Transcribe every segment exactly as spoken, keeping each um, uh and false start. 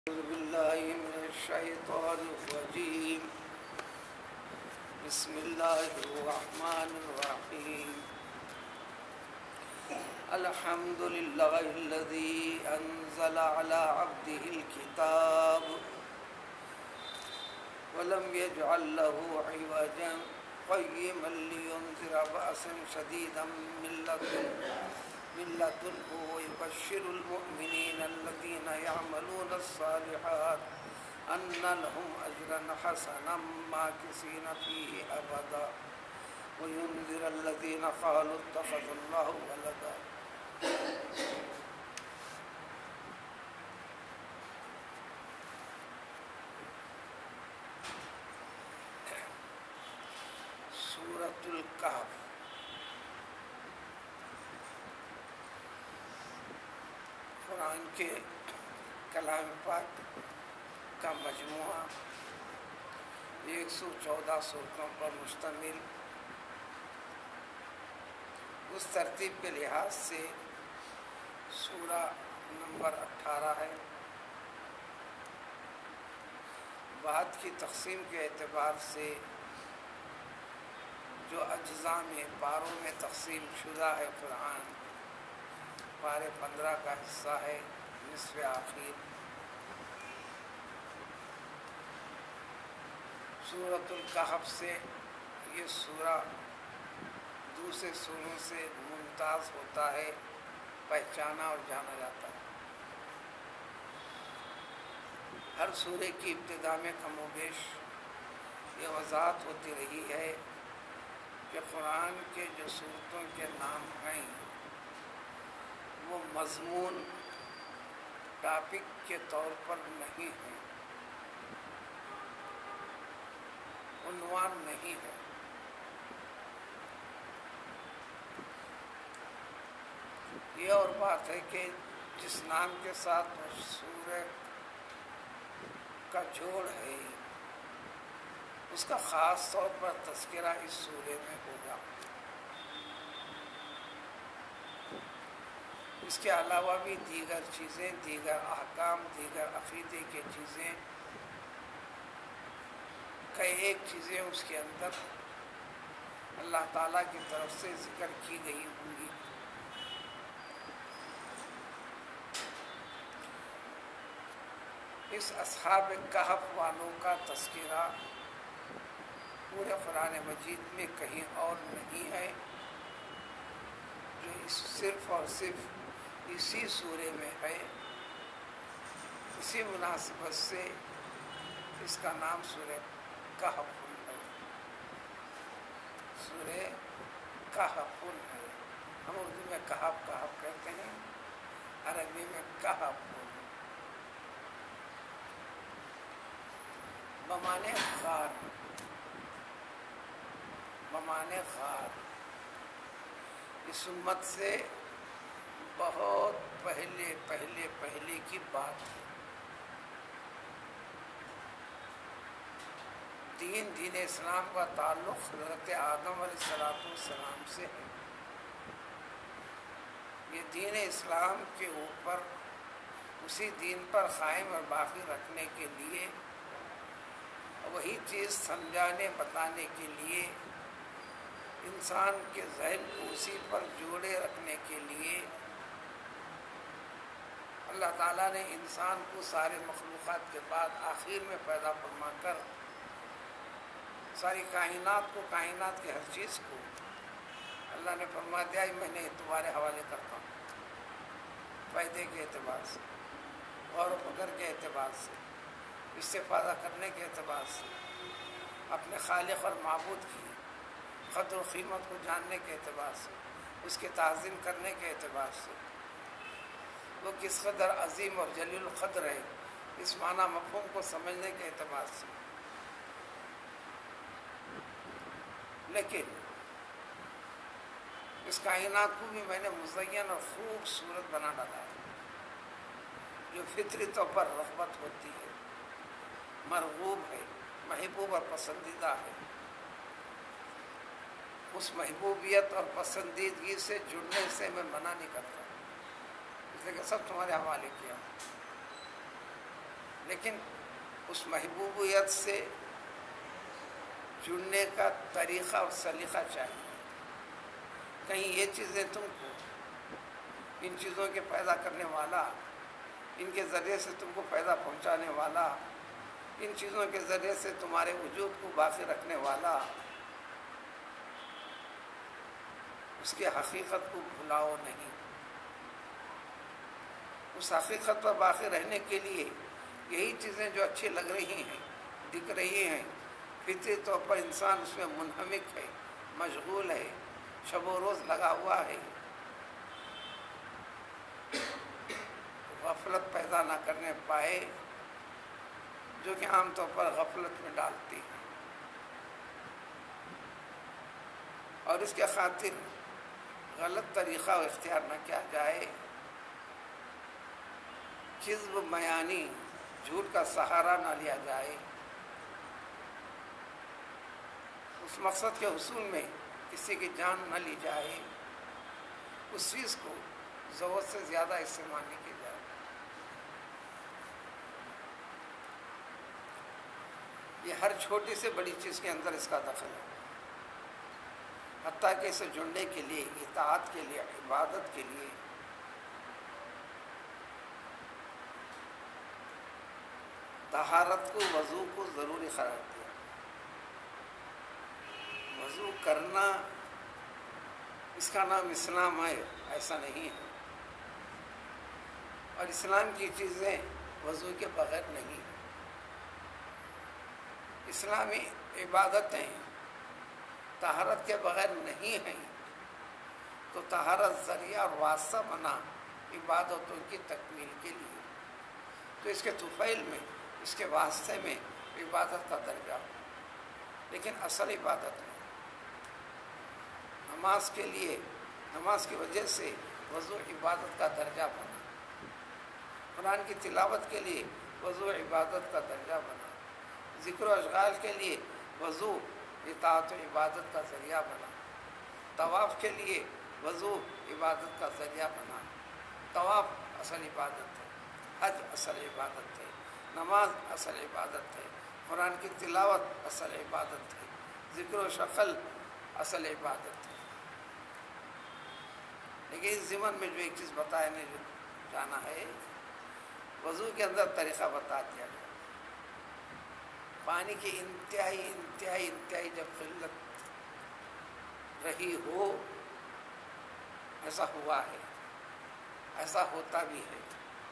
أعوذ بالله من الشيطان الرجيم بسم الله الرحمن الرحيم الحمد لله الذي أنزل على عبده الكتاب ولم يجعل له عوجا قيما لينذر بأسا شديدا من لدنه من لدنه ويبشر المؤمنين الذين يعملون الصالحات أن لهم أجرا حسنا ماكثين فيه أبدا وينذر الذين قالوا اتخذ الله ولدا سورۃ الکہف قرآن کے کلام پاک کا مجموعہ ایک سو چودہ صورتوں پر مشتمل، اس ترتیب کے لحاظ سے سورہ نمبر اٹھارہ ہے۔ بعد کی تقسیم کے اعتبار سے جو اجزاء میں پاروں میں تقسیم شدہ ہے قرآن، پارے پندرہ کا حصہ ہے، نصف آخر۔ سورۃ الکہف سے یہ سورہ دوسرے سوروں سے ممتاز ہوتا ہے، پہچانا اور جانا جاتا ہے۔ ہر سورے کی ابتدا میں کم و بیش یہ وضاحت ہوتی رہی ہے کہ قرآن کے جو سورتوں کے نام ہیں وہ مضمون ٹاپک کے طور پر نہیں ہے، عنوان نہیں ہے۔ یہ اور بات ہے کہ جس نام کے ساتھ وہ سورہ کا جوڑ ہے اس کا خاص طور پر تذکرہ اس سورے میں ہوگا۔ اس کے علاوہ بھی دیگر چیزیں، دیگر احکام، دیگر عقیدے کی چیزیں، کئی ایک چیزیں اس کے اندر اللہ تعالیٰ کی طرف سے ذکر کی گئی ہوں گی۔ اس اصحاب کہف والوں کا تذکرہ پورے قرآن مجید میں کہیں اور نہیں ہے، جو اس صرف اور صرف اسی سورے میں ہے۔ اسی مناسبت سے اس کا نام سورہ کہف ہے، سورہ کہف ہے۔ ہم اردو میں کہف کہف کہتے ہیں، عربی میں کہف، بمانے غار، بمانے غار۔ اس امت سے بہت پہلے پہلے پہلے کی بات ہے۔ دین دین اسلام کا تعلق حضرت آدم علیہ السلام سے ہے۔ یہ دین اسلام کے اوپر اسی دین پر قائم اور باقی رکھنے کے لیے، وہی چیز سمجھانے بتانے کے لیے، انسان کے ذہن کو اسی پر جوڑے رکھنے کے لیے اللہ تعالیٰ نے انسان کو سارے مخلوقات کے بعد آخر میں پیدا فرما کر ساری کائنات کو، کائنات کی ہر چیز کو اللہ نے فرما دیا میں نے تمہارے حوالے کرتا ہوں، فائدے کے اعتبار سے، غور و فکر کے اعتبار سے، استفادہ کرنے کے اعتبار سے، اپنے خالق اور معبود کی قدر و قیمت کو جاننے کے اعتبار سے، اس کے تعظیم کرنے کے اعتبار سے، وہ کس قدر عظیم اور جلیل القدر ہے، اس معنی مفہوم کو سمجھنے کے اعتبار سے۔ لیکن اس کائنات کو بھی میں نے مزین اور خوبصورت بنا ڈالا ہے، جو فطری طور پر رغبت ہوتی ہے، مرغوب ہے، محبوب اور پسندیدہ ہے۔ اس محبوبیت اور پسندیدگی سے جڑنے سے میں منع نہیں کرتا، اس لیے کہ سب تمہارے حوالے کیا۔ لیکن اس محبوبیت سے جڑنے کا طریقہ اور سلیقہ چاہیے. کہیں یہ چیزیں تم کو، ان چیزوں کے پیدا کرنے والا، ان کے ذریعے سے تم کو فائدہ پہنچانے والا، ان چیزوں کے ذریعے سے تمہارے وجود کو باقی رکھنے والا، اس کی حقیقت کو بھلاؤ نہیں. اس حقیقت پر باقی رہنے کے لیے یہی چیزیں جو اچھی لگ رہی ہیں، دکھ رہی ہیں، فطری طور پر انسان اس میں منہمک ہے، مشغول ہے، شب و روز لگا ہوا ہے، غفلت پیدا نہ کرنے پائے، جو کہ عام طور پر غفلت میں ڈالتی ہے. اور اس کے خاطر غلط طریقہ اختیار نہ کیا جائے، کذب بیانی، جھوٹ کا سہارا نہ لیا جائے. اس مقصد کے حصول میں کسی کی جان نہ لی جائے، اس چیز کو ضرورت سے زیادہ استعمال نہیں کی جائے. یہ ہر چھوٹی سے بڑی چیز کے اندر اس کا دخل ہے، حتیٰ کہ اسے جڑنے کے لیے، اطاعت کے لیے، عبادت کے لیے طہارت کو، وضو کو ضروری قرار دیا. وضو کرنا اس کا نام اسلام ہے، ایسا نہیں ہے. اور اسلام کی چیزیں وضو کے بغیر نہیں ہیں. اسلامی عبادتیں طہارت کے بغیر نہیں ہیں، تو طہارت ذریعہ اور واسطہ بنا عبادتوں کی تکمیل کے لیے. تو اس کے طفیل میں، اس کے واسطے میں عبادت کا درجہ ہو، لیکن اصل عبادت نہیں. نماز کے لیے، نماز کی وجہ سے وضو عبادت کا درجہ بنا. قرآن کی تلاوت کے لیے وضو عبادت کا درجہ بنا. ذکر و اشغال کے لیے وضو اطاعت و عبادت کا ذریعہ بنا. طواف کے لیے وضو عبادت کا ذریعہ بنا. طواف اصل عبادت ہے، حج اصل عبادت ہے، نماز اصل عبادت ہے، قرآن کی تلاوت اصل عبادت ہے، ذکر و شغل اصل عبادت ہے. لیکن اس ضمن میں جو ایک چیز بتانے جو جانا ہے، وضو کے اندر طریقہ بتا دیا گیا. پانی کی انتہائی انتہائی انتہائی جب قلت رہی ہو، ایسا ہوا ہے، ایسا ہوتا بھی ہے.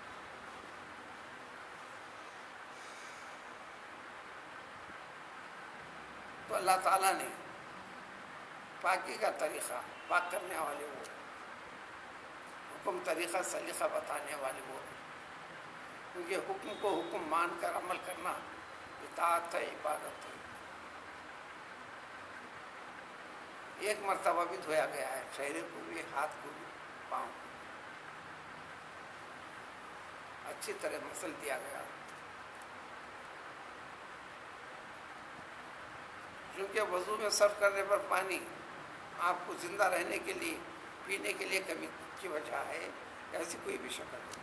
تو اللہ تعالیٰ نے پاکی کا طریقہ، پاک کرنے والے وہ، حکم طریقہ سلیقہ بتانے والے وہ، کیونکہ حکم کو حکم مان کر عمل کرنا اطاعت ہے، عبادت ہے. ایک مرتبہ بھی دھویا گیا ہے، چہرے کو بھی، ہاتھ کو بھی، پاؤں کو اچھی طرح مسل دیا گیا. کیونکہ وضو میں صرف کرنے پر پانی آپ کو زندہ رہنے کے لیے، پینے کے لیے کمی کی وجہ ہے، ایسی کوئی بھی شکل نہیں.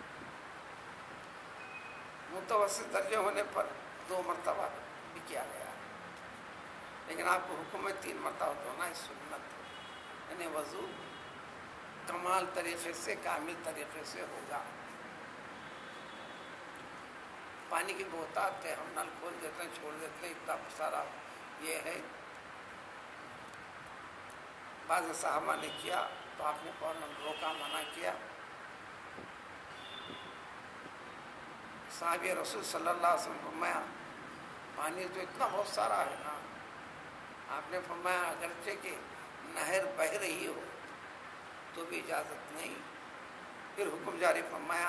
متوسط درجے ہونے پر دو مرتبہ بھی کیا گیا ہے، لیکن آپ کو حکم میں تین مرتبہ دھونا ہے، سنت ہے. یعنی وضو کمال طریقے سے، کامل طریقے سے ہوگا. پانی کی بہتات ہے، ہم نل کھول دیتے ہیں، چھوڑ دیتے ہیں، اتنا سارا یہ ہے. بعض صحابہ نے کیا تو آپ نے فوراً روکا، منع کیا. صحابی رسول صلی اللہ علیہ وسلم فرمایا پانی تو اتنا بہت سارا ہے نا. آپ نے فرمایا اگرچہ کہ نہر بہہ رہی ہو تو بھی اجازت نہیں. پھر حکم جاری فرمایا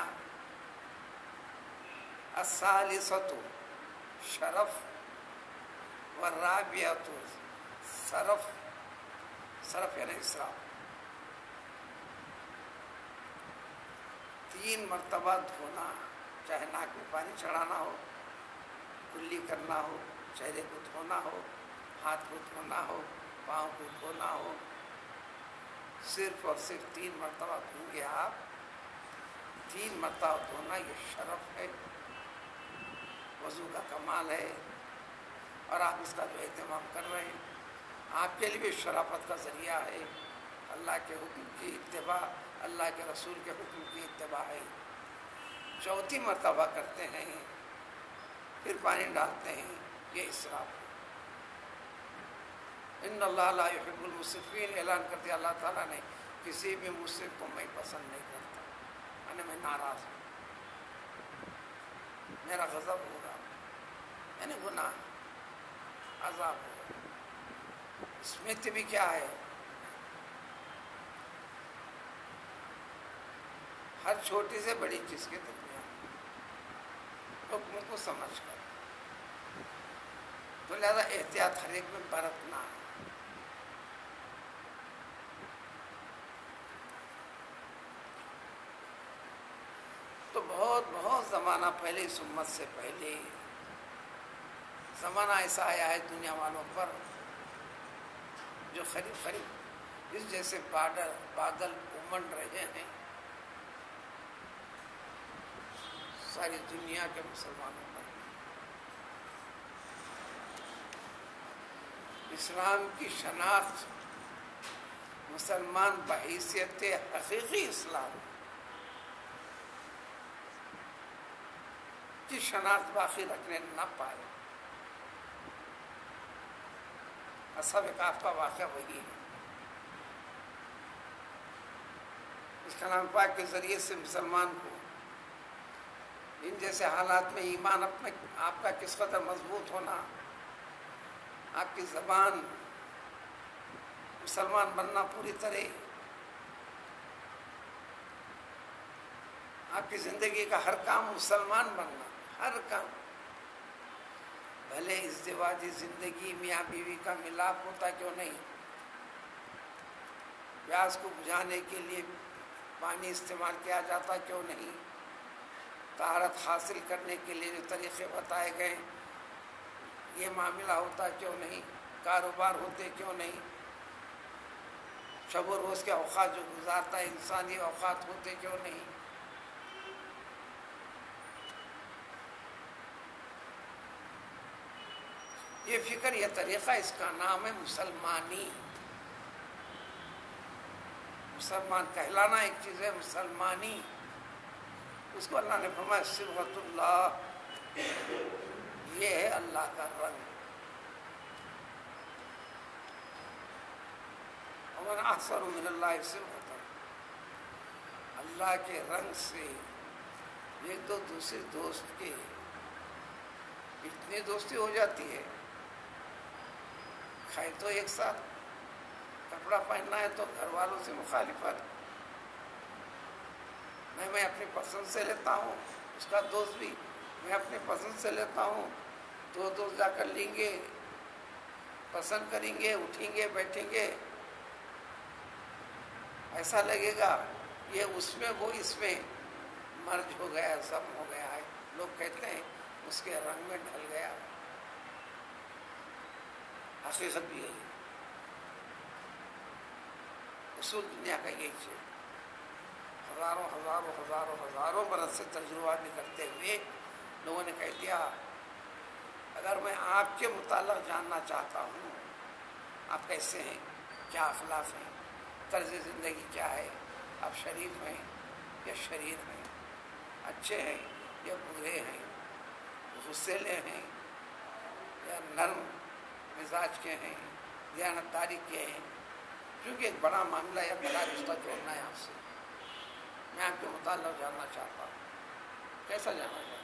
الثالثۃ شرف والرابعۃ صرف. صرف یعنی اسراف. تین مرتبہ دھونا، چاہے ناک میں پانی چڑھانا ہو، کلی کرنا ہو، چہرے کو دھونا ہو، ہاتھ کو دھونا ہو، پاؤں کو دھونا ہو، صرف اور صرف تین مرتبہ دھوں گے آپ. تین مرتبہ دھونا یہ شرف ہے. وضو کا کمال ہے اور آپ اس کا جو اہتمام کر رہے ہیں، آپ کے لیے بھی شرافت کا ذریعہ ہے، اللہ کے حکم کی اتباع، اللہ کے رسول کے حکم کی اتباع ہے۔ چوتھی مرتبہ کرتے ہیں پھر پانی ڈالتے ہیں، یہ اسراف ہے۔ ان اللہ لا يحب المسرفین، اعلان کر دیا اللہ تعالیٰ نے، کسی بھی مسرف کو میں پسند نہیں کرتا، یعنی میں ناراض ہوں، میرا غضب ہوگا، یعنی گناہ عذاب ہوگا۔ اس میں بھی کیا ہے، ہر چھوٹی سے بڑی چیز کے درمیان حکم کو سمجھ کر، تو لہذا احتیاط ہر ایک میں برتنا ہے۔ تو بہت بہت زمانہ پہلے، اس امت سے پہلے زمانہ ایسا آیا ہے دنیا والوں پر جو قریب قریب اس جیسے بادل بادل امنڈ رہے ہیں ساری دنیا کے مسلمانوں پر۔ اسلام کی شناخت، مسلمان بحیثیت حقیقی اسلام کی شناخت باقی رکھنے نہ پائے۔ اصحاب کہف کا واقعہ وہی ہے۔ اس کلام پاک کے ذریعے سے مسلمان کو ان جیسے حالات میں ایمان اپنے آپ کا کس قدر مضبوط ہونا، آپ کی زبان مسلمان بننا پوری طرح، آپ کی زندگی کا ہر کام مسلمان بننا، ہر کام، بھلے ازدواجی زندگی میاں بیوی کا ملاپ ہوتا کیوں نہیں، پیاس کو بجھانے کے لیے پانی استعمال کیا جاتا کیوں نہیں، طہارت حاصل کرنے کے لیے جو طریقے بتائے گئے یہ معاملہ ہوتا کیوں نہیں، کاروبار ہوتے کیوں نہیں، شب و روز کے اوقات جو گزارتا ہے انسانی اوقات ہوتے کیوں نہیں۔ یہ فکر، یہ طریقہ، اس کا نام ہے مسلمانی۔ مسلمان کہلانا ایک چیز ہے، مسلمانی اس کو اللہ نے فرمایا صبغۃ اللہ، یہ ہے اللہ کا رنگ۔ ومن احسن من اللہ صبغۃ، اللہ کے رنگ سے ایک دو دوسرے دوست کے اتنی دوستی ہو جاتی ہے، کھائے تو ایک ساتھ، کپڑا پہننا ہے تو گھر والوں سے مخالفت، میں میں اپنی پسند سے لیتا ہوں، اس کا دوست بھی میں اپنی پسند سے لیتا ہوں، دو دوست جا کر لیں گے، پسند کریں گے، اٹھیں گے، بیٹھیں گے، ایسا لگے گا یہ اس میں وہ اس میں مرج ہو گیا، ضم ہو گیا ہے، لوگ کہتے ہیں اس کے رنگ میں ڈھل گیا، حقیقت بھی ہے، اصول دنیا کا یہی چیز۔ ہزاروں ہزاروں ہزاروں ہزاروں برس سے تجربہ بھی کرتے ہوئے لوگوں نے کہہ دیا اگر میں آپ کے متعلق جاننا چاہتا ہوں آپ کیسے ہیں، کیا اخلاق ہیں، طرز زندگی کیا ہے، آپ شریف ہیں یا شریر ہیں، اچھے ہیں یا برے ہیں، غصیلے ہیں یا نرم مزاج کے ہیں، دیانتداری کے ہیں، کیونکہ ایک بڑا معاملہ یا بڑا رشتہ جوڑنا ہے آپ سے، میں آپ کے متعلق جاننا چاہتا ہوں، کیسا جانا جائے؟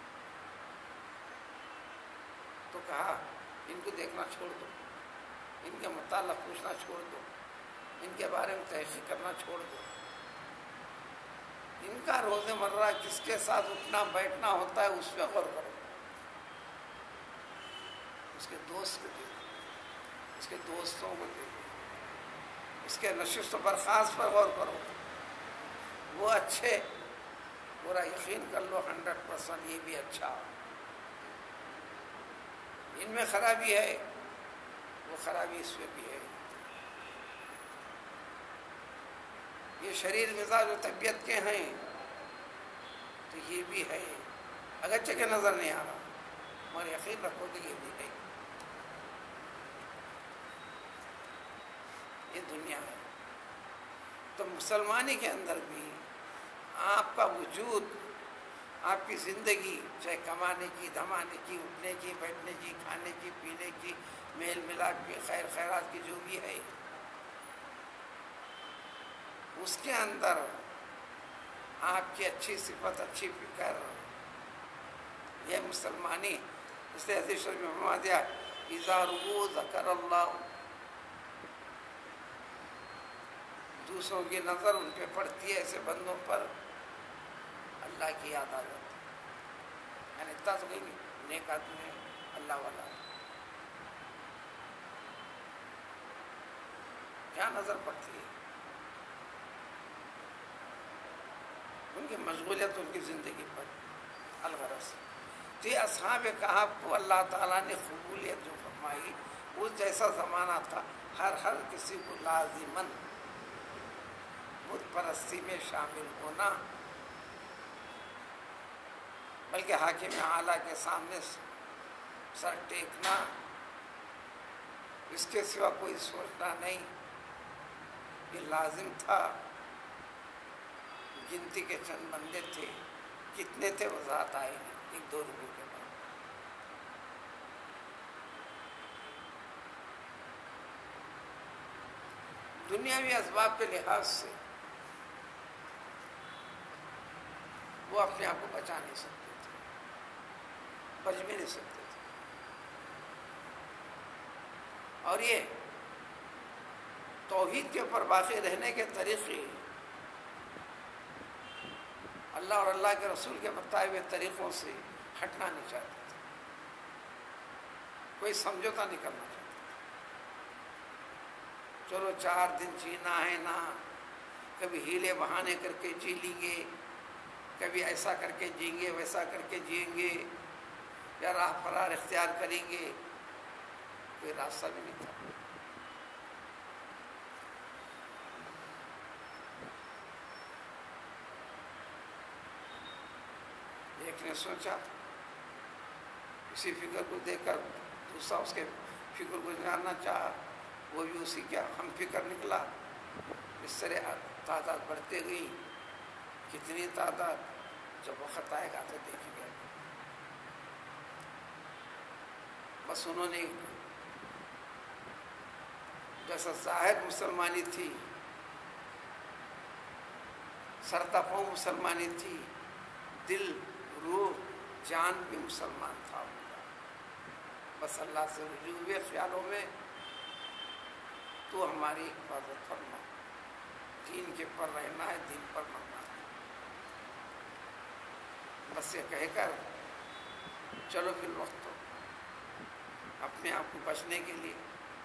تو کہا ان کو دیکھنا چھوڑ دو، ان کے متعلق پوچھنا چھوڑ دو، ان کے بارے میں تحقیق کرنا چھوڑ دو، ان کا روز مرہ کس کے ساتھ اٹھنا بیٹھنا ہوتا ہے اس پہ غور کرو، اس کے دوست کو دیکھو، اس کے دوستوں کو دیکھو، اس کے نشست و برخاست پر غور کرو، وہ اچھے، پورا یقین کر لو ہنڈریڈ پرسینٹ یہ بھی اچھا، ان میں خرابی ہے وہ خرابی اس میں بھی ہے، یہ شریر مزاج و طبیعت کے ہیں تو یہ بھی ہے، اگرچہ کہ نظر نہیں آ رہا، مگر یقین رکھو کہ یہ بھی نہیں، یہ دنیا ہے۔ تو مسلمانی کے اندر بھی آپ کا وجود، آپ کی زندگی، چاہے کمانے کی، دھمانے کی، اٹھنے کی، بیٹھنے کی، کھانے کی، پینے کی، میل ملاپ کی، خیر خیرات کی، جو بھی ہے، اس کے اندر آپ کی اچھی صفت، اچھی فکر، یہ مسلمانی، اس لیے حدیث شریف میں فرما دیا اذا رؤوا ذکر اللہ، دوسروں کی نظر ان پہ پڑتی ہے، ایسے بندوں پر اللہ کی یاد آ جاتی ہے، یعنی اتنا تو کہیں نیک آدمی ہے، اللہ والا ہے، کیا نظر پڑتی ہے، ان کی مشغولیت ان کی زندگی پر، الغرض۔ تو یہ اصحاب کہف کو اللہ تعالیٰ نے قبولیت جو فرمائی، اس جیسا زمانہ تھا، ہر ہر کسی کو لازماً بت پرستی میں شامل ہونا، بلکہ حاکم اعلیٰ کے سامنے سر ٹیکنا، اس کے سوا کوئی سوچنا نہیں، یہ لازم تھا۔ گنتی کے چند بندے تھے، کتنے تھے وضاحت آئے ہیں ایک دو رکوع کے بعد۔ دنیاوی اسباب کے لحاظ سے وہ اپنے آپ کو بچا نہیں سکتے تھے، بچ بھی نہیں سکتے تھے، اور یہ توحید کے اوپر باقی رہنے کے طریقے، اللہ اور اللہ کے رسول کے بتائے ہوئے طریقوں سے ہٹنا نہیں چاہتے تھے، کوئی سمجھوتا نہیں کرنا چاہتے تھے۔ چلو چار دن جینا ہے نا، کبھی ہیلے بہانے کر کے جی لیں گے، کبھی ایسا کر کے جئیں گے، ویسا کر کے جئیں گے، یا راہ فرار اختیار کریں گے، کوئی راستہ بھی نہیں تھا۔ ایک نے سوچا، اسی فکر کو دیکھ کر دوسرا اس کے فکر کو جاننا چاہا، وہ بھی اسی کا ہم فکر نکلا، اس طرح تعداد بڑھتے گئی، کتنی تعداد، جب وقت آئے گا تو دیکھیں گے۔ بس انہوں نے جیسا ظاہر مسلمانی تھی، سرتاپاؤں مسلمانی تھی، دل، روح، جان بھی مسلمان تھا ان کا، بس اللہ سے رجوع ہوئے خیالوں میں، تو ہماری حفاظت فرما، دین کے پر رہنا ہے، دین پر مرنا ہے، بس یہ کہہ کر چلو پھر وقت تو اپنے آپ کو بچنے کے لیے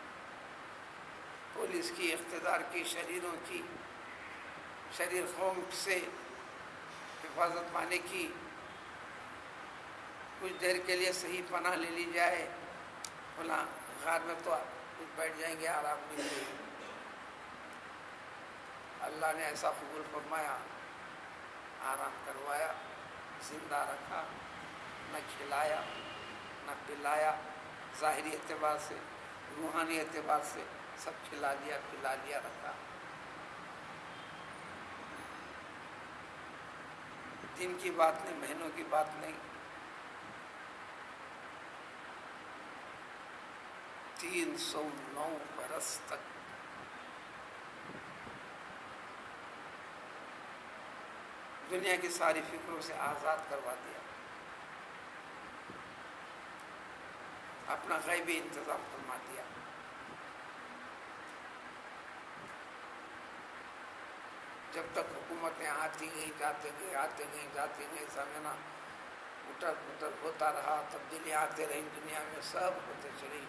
پولیس کی، اقتدار کی، شریروں کی، شریر قوم سے حفاظت پانے کی، کچھ دیر کے لیے صحیح پناہ لے لی جائے، فلاں غار میں تو کچھ بیٹھ جائیں گے، آرام مل گئی۔ اللہ نے ایسا قبول فرمایا، آرام کروایا، زندہ رکھا، نہ کھلایا نہ پلایا، ظاہری اعتبار سے، روحانی اعتبار سے سب کھلا لیا، پلا لیا، رکھا۔ دن کی بات نہیں، مہینوں کی بات نہیں، تین سو نو برس تک دنیا کی ساری فکروں سے آزاد کروا دیا، اپنا غیبی انتظام فرما دیا۔ جب تک حکومتیں آتی گئی، جاتے گئی، آتے گئی، جاتے گئی، زمانہ اٹھل پھٹل ہوتا رہا، تبدیلیاں آتے رہی دنیا میں، سب ہوتے چلی،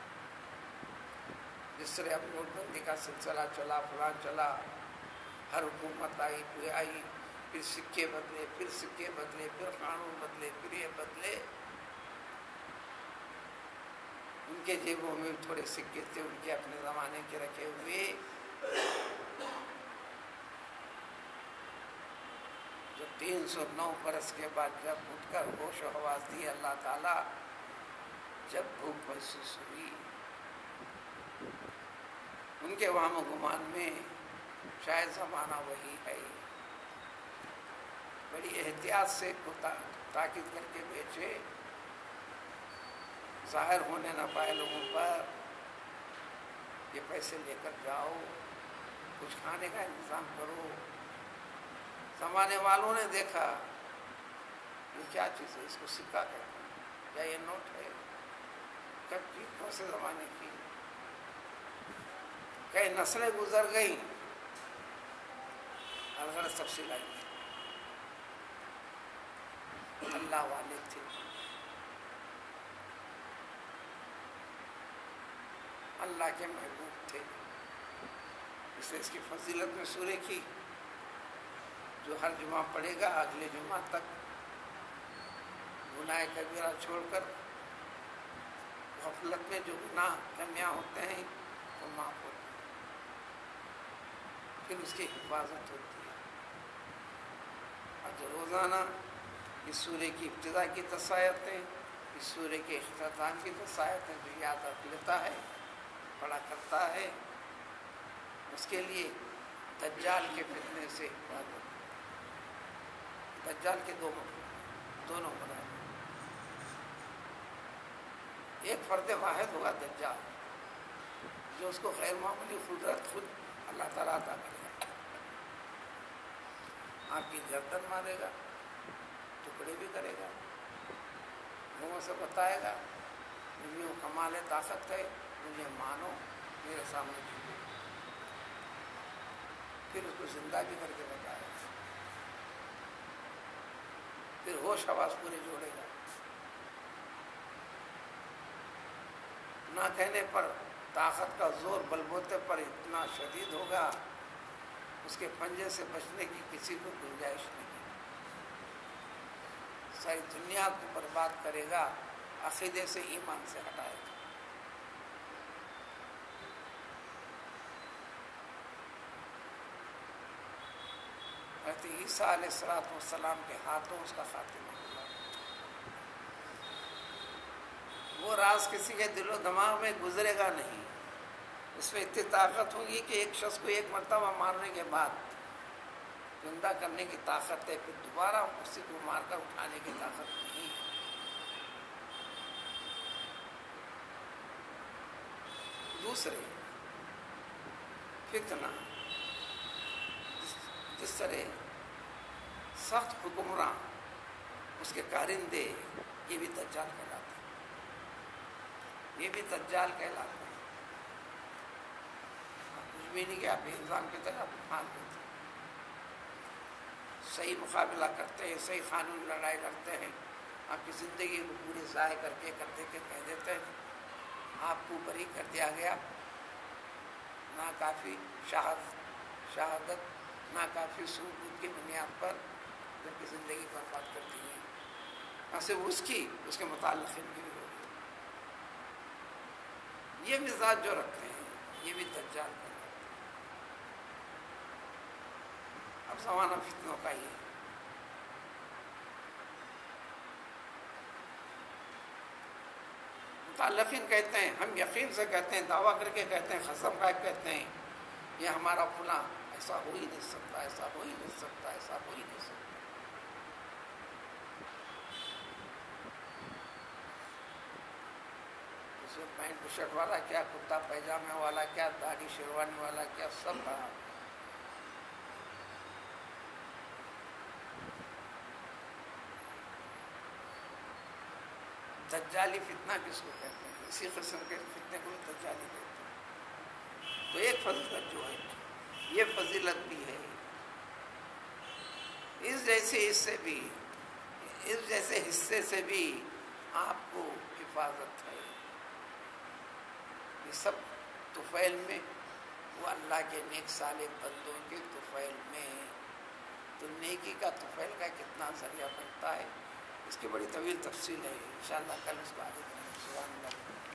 جس طرح اب نوٹ بندی کا سلسلہ چلا، فلاں چلا، ہر حکومت آئی، کوئی آئی، پھر سکے بدلے، پھر سکے بدلے، پھر قانون بدلے، پھر یہ بدلے۔ ان کے جیبوں میں تھوڑے سکے تھے، ان کے اپنے زمانے کے رکھے ہوئے، جو تین سو نو برس کے بعد جب اٹھ کر ہوش و حواس دی اللہ تعالیٰ، جب بھوک محسوس ہوئی ان کے وہم و گمان میں شاید زمانہ وہی ہے، بڑی احتیاط سے تاکید کر کے بیچے، ظاہر ہونے نہ پائے لوگوں پر، یہ پیسے لے کر جاؤ، کچھ کھانے کا انتظام کرو۔ زمانے والوں نے دیکھا یہ کیا چیز ہے، اس کو سکہ کہتے ہیں یا یہ نوٹ ہے، کب کی، کون سے زمانے کی، کئی نسلیں گزر گئیں، الغرض تفصیل آئی، اللہ والے تھے، اللہ کے محبوب تھے، اس لیے اس کی فضیلت میں سورہ کی جو ہر جمعہ پڑھے گا اگلے جمعہ تک گناہ کبیرہ چھوڑ کر غفلت میں جو گناہ کمیاں ہوتے ہیں وہ معاف ہوتے ہیں، پھر اس کی حفاظت ہوتی ہے۔ اور جو روزانہ اس سورہ کی ابتدا کی تصاعتیں، اس سورہ کے اختتام کی تصاعتیں جو یاد رکھ لیتا ہے، پڑھا کرتا ہے، اس کے لیے دجال کے فتنے سے حفاظت۔ دجال کے دو دونوں مراد، ایک فرد واحد ہوگا دجال جو اس کو غیر معمولی قدرت خود اللہ تعالیٰ عطا کرے گا، آپ کی گردن مارے گا، ٹکڑے بھی کرے گا، لوگوں سے بتائے گا مجھے وہ کمال طاقت ہے، مجھے مانو، میرے سامنے جھکو، پھر اس کو زندہ بھی کر کے بتائے گا، پھر ہوش حواس پورے جوڑے گا، نہ کہنے پر طاقت کا زور بلبوتے پر اتنا شدید ہوگا اس کے پنجے سے بچنے کی کسی کو گنجائش نہیں، ساری دنیا کو برباد کرے گا، عقیدے سے ایمان سے ہٹائے گا۔ حضرت عیسیٰ علیہ الصلوۃ والسلام کے ہاتھوں اس کا خاتمہ ہوا، وہ راز کسی کے دل و دماغ میں گزرے گا نہیں، اس میں اتنی طاقت ہوگی کہ ایک شخص کو ایک مرتبہ مارنے کے بعد زندہ کرنے کی طاقت ہے، پھر دوبارہ اسی کو مار کر اٹھانے کی طاقت نہیں ہے۔ دوسرے فتنہ، جس طرح سخت حکمراں اس کے کارندے، یہ بھی دجال کہلاتے ہیں، یہ بھی دجال کہلاتے ہیں، کچھ بھی نہیں کہ آپ الزام کی طرح پھانک دیتے ہیں، صحیح مقابلہ کرتے ہیں، صحیح قانون لڑائی لڑتے ہیں، آپ کی زندگی کو پوری ضائع کر کے کر دے کے کہہ دیتے ہیں آپ کو بری کر دیا گیا، نہ کافی شہادت شہادت نہ کافی ثبوت کی بنیاد پر جبکہ زندگی برباد کر دی ہے، نہ صرف اس کی، اس کے متعلق ان کی بھی ہوگی۔ یہ مزاج جو رکھتے ہیں یہ بھی دجال کا ہے۔ اب زمانہ فتنوں کا ہی ہے، متعلقین کہتے ہیں، ہم یقین سے کہتے ہیں، دعویٰ کر کے کہتے ہیں، قسم کھا کے کہتے ہیں یہ ہمارا فلاں، ایسا ہو ہی نہیں سکتا، ایسا ہو ہی نہیں سکتا، ایسا ہو ہی نہیں سکتا۔ اس میں پینٹ شرٹ والا کیا، کرتا پیجامے والا کیا، داڑھی شیروانی والا کیا، سب رہا۔ دجالی فتنہ کس کو کہتے ہیں؟ اسی قسم کے فتنے کو دجالی کہتے ہیں۔ تو ایک فضیلت جو ہے یہ فضیلت بھی ہے، اس جیسے حصے بھی، اس جیسے حصے سے بھی آپ کو حفاظت ہے۔ یہ سب طفیل میں، وہ اللہ کے نیک صالح بندوں کے طفیل میں، تو نیکی کا طفیل کا کتنا ذریعہ بنتا ہے، اس کی بڑی طویل تفصیل ہے، انشاءاللہ کل اس کو آگے کریں گے۔ سبحان اللہ۔